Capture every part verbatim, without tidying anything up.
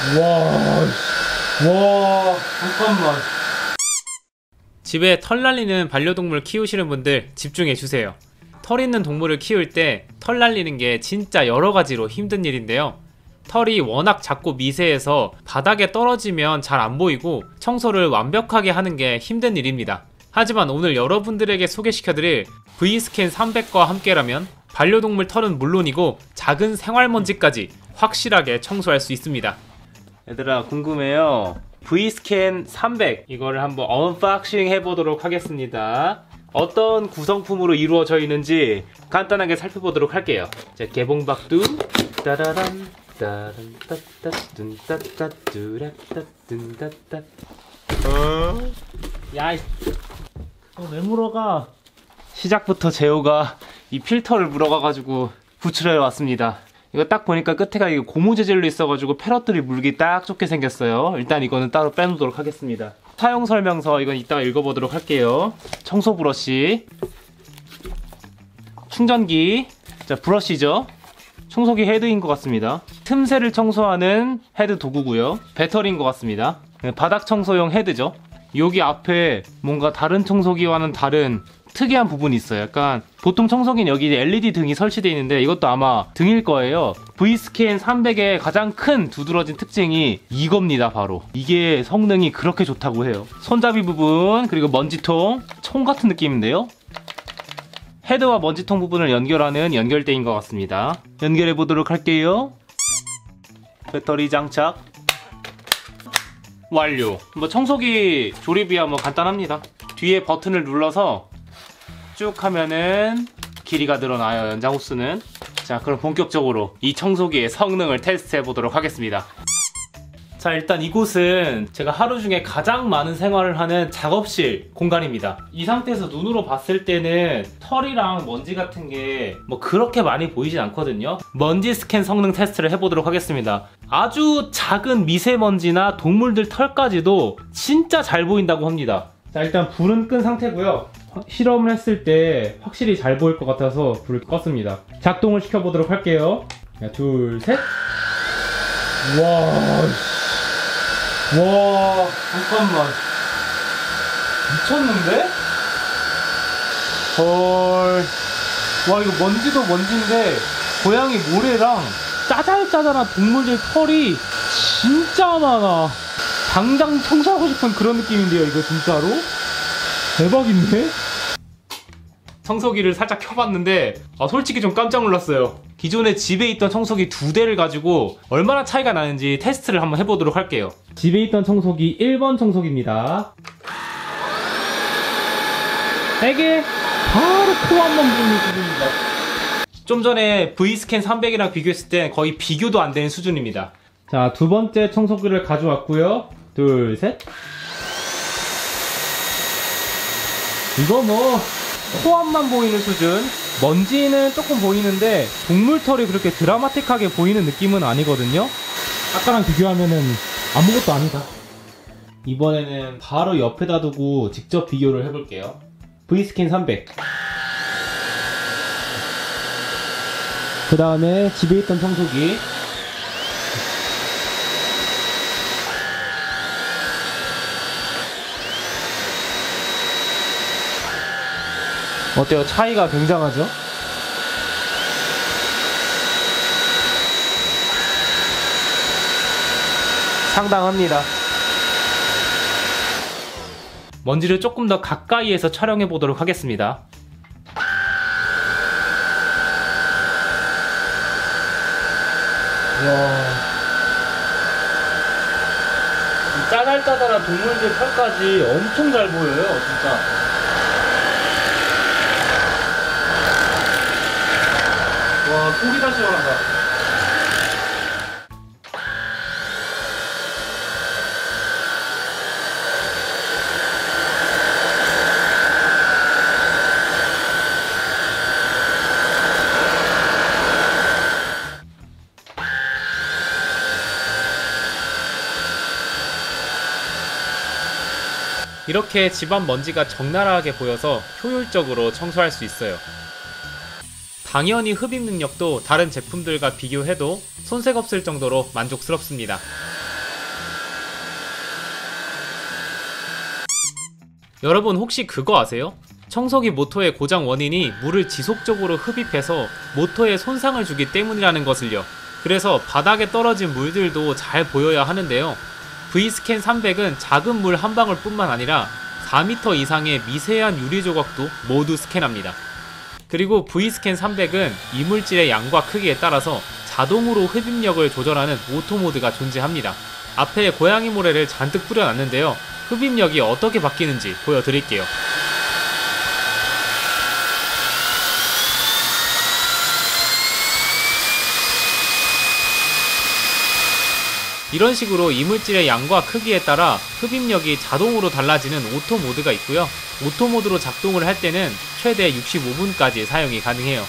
와, 와, 잠깐만. 집에 털 날리는 반려동물 키우시는 분들 집중해주세요. 털 있는 동물을 키울 때 털 날리는 게 진짜 여러가지로 힘든 일인데요. 털이 워낙 작고 미세해서 바닥에 떨어지면 잘 안 보이고 청소를 완벽하게 하는 게 힘든 일입니다. 하지만 오늘 여러분들에게 소개시켜드릴 V스캔 삼백과 함께라면 반려동물 털은 물론이고 작은 생활먼지까지 확실하게 청소할 수 있습니다. 얘들아, 궁금해요. V스캔 삼백 이거를 한번 언박싱 해보도록 하겠습니다. 어떤 구성품으로 이루어져 있는지 간단하게 살펴보도록 할게요. 자, 개봉박두 따라란 따란 따따 따따 뚜라따 뜬따따. 어? 야이, 어, 왜 물어가? 시작부터 재호가 이 필터를 물어가가지고 구출해 왔습니다. 이거 딱 보니까 끝에가 이거 고무 재질로 있어가지고 패럿들이 물기 딱 좋게 생겼어요. 일단 이거는 따로 빼놓도록 하겠습니다. 사용 설명서 이건 이따가 읽어보도록 할게요. 청소 브러쉬, 충전기, 자 브러쉬죠. 청소기 헤드인 것 같습니다. 틈새를 청소하는 헤드 도구고요. 배터리인 것 같습니다. 바닥 청소용 헤드죠. 여기 앞에 뭔가 다른 청소기와는 다른 특이한 부분이 있어요. 약간 보통 청소기는 여기 엘이디 등이 설치되어 있는데 이것도 아마 등일 거예요. V스캔 삼백의 가장 큰 두드러진 특징이 이겁니다. 바로 이게 성능이 그렇게 좋다고 해요. 손잡이 부분, 그리고 먼지통, 총 같은 느낌인데요. 헤드와 먼지통 부분을 연결하는 연결대인 것 같습니다. 연결해 보도록 할게요. 배터리 장착 완료. 뭐 청소기 조립이야 뭐 간단합니다. 뒤에 버튼을 눌러서 쭉 하면은 길이가 늘어나요, 연장 호스는. 자, 그럼 본격적으로 이 청소기의 성능을 테스트해 보도록 하겠습니다. 자, 일단 이곳은 제가 하루 중에 가장 많은 생활을 하는 작업실 공간입니다. 이 상태에서 눈으로 봤을 때는 털이랑 먼지 같은 게 뭐 그렇게 많이 보이진 않거든요. 먼지 스캔 성능 테스트를 해보도록 하겠습니다. 아주 작은 미세먼지나 동물들 털까지도 진짜 잘 보인다고 합니다. 자, 일단 불은 끈 상태고요. 실험을 했을 때 확실히 잘 보일 것 같아서 불을 껐습니다. 작동을 시켜보도록 할게요. 자, 둘, 셋. 와, 와, 잠깐만. 미쳤는데? 헐. 와, 이거 먼지도 먼지인데 고양이 모래랑 짜잘짜잘한 동물들 털이 진짜 많아. 당장 청소하고 싶은 그런 느낌인데요, 이거 진짜로? 대박인데? 청소기를 살짝 켜봤는데 아, 솔직히 좀 깜짝 놀랐어요. 기존에 집에 있던 청소기 두 대를 가지고 얼마나 차이가 나는지 테스트를 한번 해보도록 할게요. 집에 있던 청소기 일 번 청소기입니다. 이게 바로 코 한 번 부는 수준입니다. 좀 전에 V스캔 삼백이랑 비교했을 땐 거의 비교도 안 되는 수준입니다. 자, 두 번째 청소기를 가져왔고요. 둘, 셋. 이거 뭐 코앞만 보이는 수준. 먼지는 조금 보이는데 동물털이 그렇게 드라마틱하게 보이는 느낌은 아니거든요. 아까랑 비교하면은 아무것도 아니다. 이번에는 바로 옆에다 두고 직접 비교를 해볼게요. V스캔 삼백. 그 다음에 집에 있던 청소기. 어때요? 차이가 굉장하죠? 상당합니다. 먼지를 조금 더 가까이에서 촬영해 보도록 하겠습니다. 와, 짜잘짜잘한 동물들 털까지 엄청 잘 보여요, 진짜. 와, 속이 다 시원하다. 이렇게 집안 먼지가 적나라하게 보여서 효율적으로 청소할 수 있어요. 당연히 흡입 능력도 다른 제품들과 비교해도 손색 없을 정도로 만족스럽습니다. 여러분 혹시 그거 아세요? 청소기 모터의 고장 원인이 물을 지속적으로 흡입해서 모터에 손상을 주기 때문이라는 것을요. 그래서 바닥에 떨어진 물들도 잘 보여야 하는데요. V스캔 삼백은 작은 물 한 방울 뿐만 아니라 사 미터 이상의 미세한 유리 조각도 모두 스캔합니다. 그리고 V스캔 삼백은 이물질의 양과 크기에 따라서 자동으로 흡입력을 조절하는 오토 모드가 존재합니다. 앞에 고양이 모래를 잔뜩 뿌려놨는데요. 흡입력이 어떻게 바뀌는지 보여드릴게요. 이런 식으로 이물질의 양과 크기에 따라 흡입력이 자동으로 달라지는 오토 모드가 있고요. 오토 모드로 작동을 할 때는 최대 육십오 분까지 사용이 가능해요.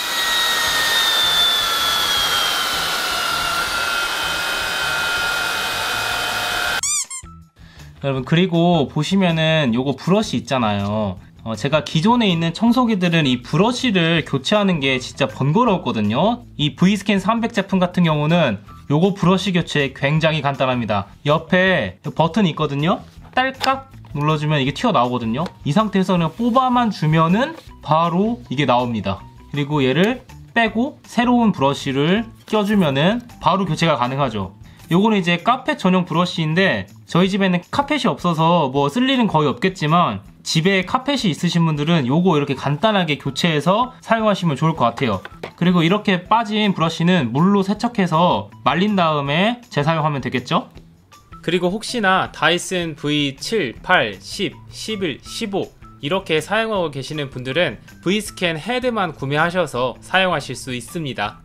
여러분, 그리고 보시면은 요거 브러쉬 있잖아요. 어, 제가 기존에 있는 청소기들은 이 브러쉬를 교체하는 게 진짜 번거로웠거든요. 이 V스캔 삼백 제품 같은 경우는 요거 브러쉬 교체 굉장히 간단합니다. 옆에 버튼이 있거든요. 딸깍 눌러주면 이게 튀어나오거든요. 이 상태에서 그냥 뽑아만 주면은 바로 이게 나옵니다. 그리고 얘를 빼고 새로운 브러쉬를 껴주면은 바로 교체가 가능하죠. 요거는 이제 카펫 전용 브러쉬인데 저희 집에는 카펫이 없어서 뭐 쓸 일은 거의 없겠지만 집에 카펫이 있으신 분들은 요거 이렇게 간단하게 교체해서 사용하시면 좋을 것 같아요. 그리고 이렇게 빠진 브러쉬는 물로 세척해서 말린 다음에 재사용하면 되겠죠? 그리고 혹시나 다이슨 브이 칠, 팔, 십, 십일, 십오 이렇게 사용하고 계시는 분들은 V스캔 헤드만 구매하셔서 사용하실 수 있습니다.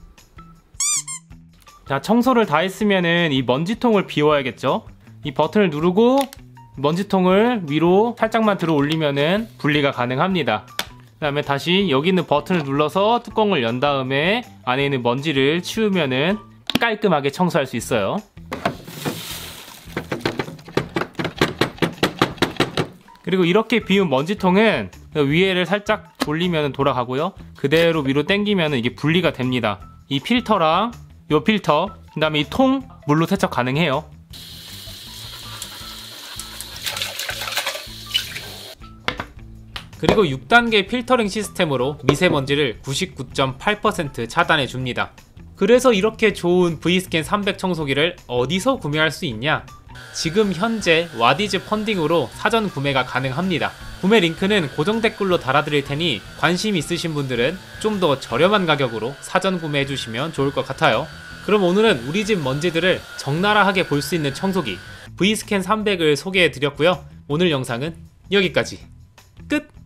자, 청소를 다 했으면은 이 먼지통을 비워야겠죠? 이 버튼을 누르고 먼지통을 위로 살짝만 들어 올리면은 분리가 가능합니다. 그 다음에 다시 여기 있는 버튼을 눌러서 뚜껑을 연 다음에 안에 있는 먼지를 치우면은 깔끔하게 청소할 수 있어요. 그리고 이렇게 비운 먼지통은 위에를 살짝 돌리면 돌아가고요. 그대로 위로 당기면 이게 분리가 됩니다. 이 필터랑 요 필터, 그 다음에 이 통 물로 세척 가능해요. 그리고 육 단계 필터링 시스템으로 미세먼지를 구십구 점 팔 퍼센트 차단해 줍니다. 그래서 이렇게 좋은 V스캔 삼백 청소기를 어디서 구매할 수 있냐? 지금 현재 와디즈 펀딩으로 사전 구매가 가능합니다. 구매 링크는 고정 댓글로 달아드릴 테니 관심 있으신 분들은 좀 더 저렴한 가격으로 사전 구매해 주시면 좋을 것 같아요. 그럼 오늘은 우리 집 먼지들을 적나라하게 볼 수 있는 청소기 V스캔 삼백을 소개해 드렸고요. 오늘 영상은 여기까지. 끝!